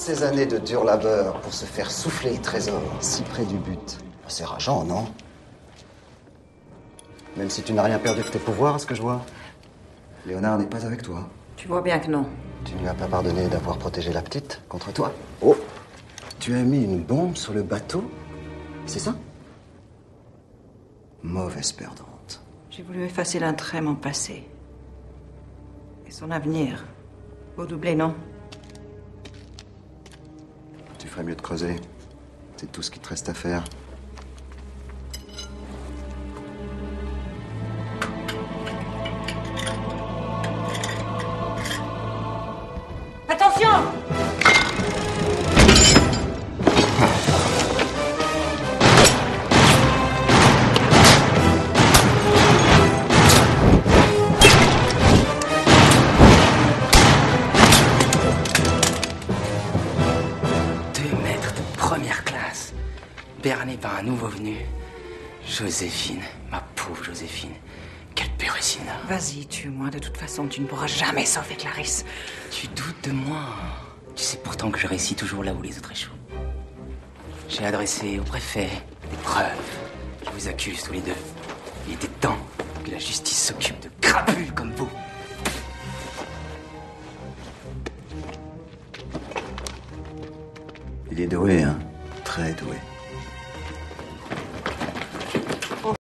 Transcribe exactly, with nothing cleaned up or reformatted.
ces années de dur labeur pour se faire souffler le trésor si près du but. C'est rageant, non? Même si tu n'as rien perdu de tes pouvoirs, à ce que je vois. Léonard n'est pas avec toi. Tu vois bien que non. Tu ne lui as pas pardonné d'avoir protégé la petite contre toi. Oh! Tu as mis une bombe sur le bateau? C'est ça? Mauvaise perdante. J'ai voulu effacer d'un trait mon passé. Et son avenir. Au doublé, non? Tu ferais mieux de creuser. C'est tout ce qui te reste à faire. Attention! Deux maîtres de première classe, berné par un nouveau venu. Joséphine, ma pauvre Joséphine. Quelle péricina. Vas-y, tue-moi. De toute façon, tu ne pourras jamais sauver Clarisse. Tu doutes de moi. Tu sais pourtant que je réussis toujours là où les autres échouent. J'ai adressé au préfet des preuves qui vous accusent tous les deux. Il était temps que la justice s'occupe de crapules comme vous. Il est doué, hein? Très doué.